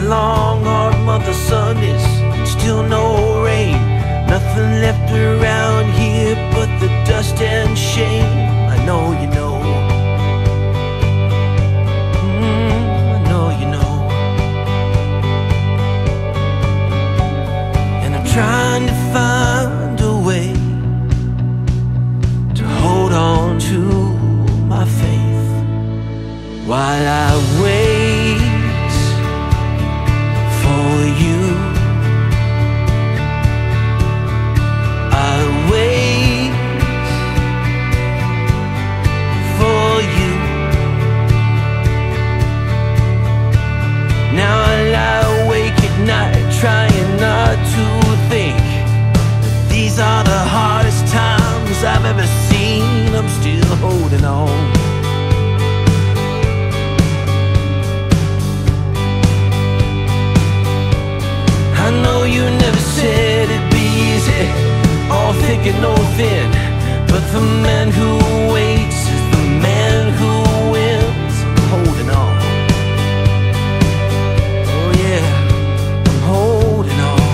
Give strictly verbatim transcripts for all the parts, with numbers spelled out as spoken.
long hard month of Sundays, still no rain. Nothing left around here but the dust and shame. I know you know. Mm, I know you know. And I'm trying to find a way to hold on to my faith while I wait for you. I wait for you. Now I lie awake at night trying not to think that these are the hardest times I've ever seen. I'm still holding on. I know you never said it'd be easy, all thick and no thin, but the man who waits is the man who wins. I'm holding on. Oh yeah, I'm holding on.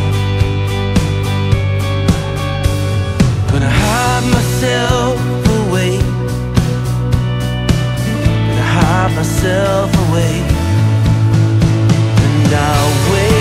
Gonna hide myself away, gonna hide myself away, and I'll wait.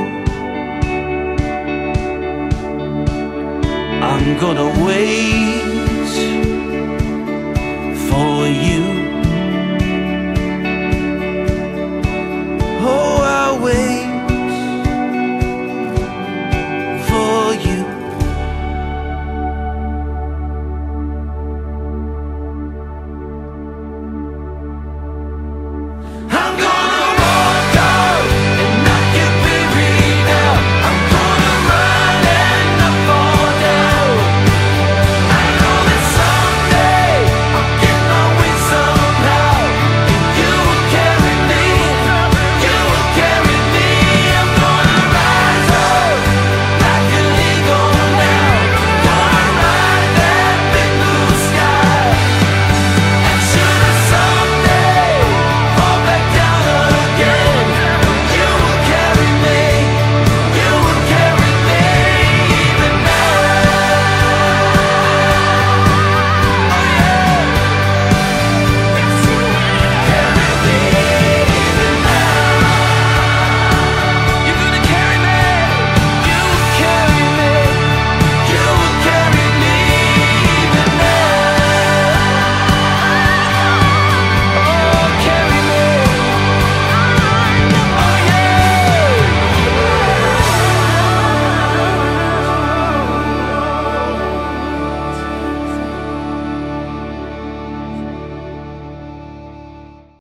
I'm gonna wait